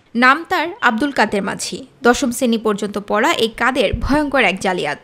নাম তার আব্দুল কাদের মাঝি। দশম শ্রেণী পর্যন্ত পড়া এই কাদের ভয়ঙ্কর এক জালিয়াত।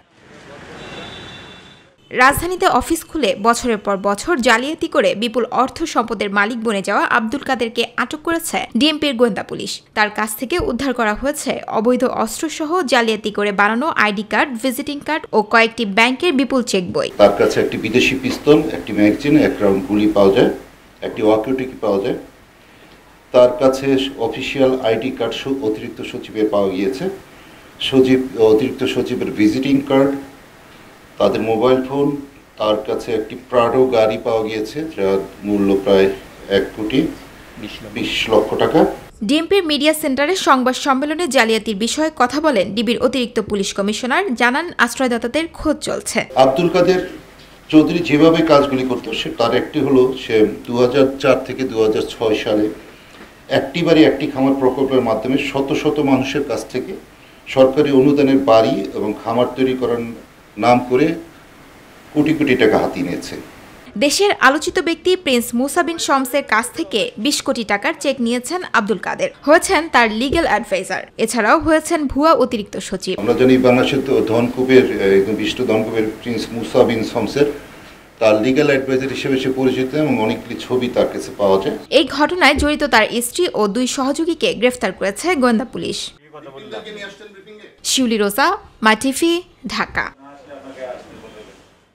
রাজধানীতে অফিস খুলে বছরের পর বছর জালিয়াতি করে বিপুল অর্থ সম্পদের মালিক বনে যাওয়া আব্দুল কাদেরকে আটক করেছে ডিএমপির গোয়েন্দা পুলিশ। তার কাছ থেকে উদ্ধার করা হয়েছে অবৈধ অস্ত্রসহ জালিয়াতি করে বানানো আইডি কার্ড, ভিজিটিং কার্ড ও কয়েকটি ব্যাংকের বিপুল চেক বই। তার কাছে একটি বিদেশি পিস্তল, একটি ম্যাগাজিন, এক রাউন্ড গুলি পাওয়া যায়, একটি ওয়াকিটকি পাওয়া যায়। তার কাছে অফিসিয়াল আইডি কার্ড অতিরিক্ত সচিবের পাওয়া গিয়েছে, অতিরিক্ত সচিবের ভিজিটিং কার্ড, তাদের মোবাইল ফোন। তার কাছে একটি প্রাডো গাড়ি পাওয়া গিয়েছে যার মূল্য প্রায় 1,20 লক্ষ টাকা। ডিএমপির মিডিয়া সেন্টারে সংবাদ সম্মেলনে জালিয়াতির বিষয়ে কথা বলেন ডিবির অতিরিক্ত পুলিশ কমিশনার। জানান, আশ্রয়দাতাদের খোঁজ চলছে। আব্দুল কাদের চৌধুরী যেভাবে কাজগুলি করতো তার একটি হলো, সে 2004 থেকে 2006 সালে একটি বাড়ি একটি খামার প্রকল্পের মাধ্যমে শত শত মানুষের কাছ থেকে সরকারি অনুদানের বাড়ি এবং খামার তৈরি করার নাম করে কোটি কোটি টাকা হাতিয়ে নিয়েছে। দেশের আলোচিত ব্যক্তি প্রিন্স মুসা বিন শমসের কাছ থেকে 20 কোটি টাকার চেক নিয়েছেন আব্দুল কাদের। হয়েছেন তার লিগ্যাল অ্যাডভাইজার। এছাড়াও হয়েছেন ভুয়া অতিরিক্ত সচিব। আমরা জানি বাংলাদেশের ধনকুবের, একদম বিশিষ্ট ধনকুবের প্রিন্স মুসা বিন শমসের তার লিগ্যাল অ্যাডভাইজার হিসেবে সে পরিচিত এবং অনেকগুলি ছবি তার কাছে পাওয়া যায়। এই ঘটনায় জড়িত তার স্ত্রী ও 2 সহযোগীকে গ্রেফতার করেছে গোয়েন্দা পুলিশ। শিউলি রোজা, মাইটিভি, ঢাকা।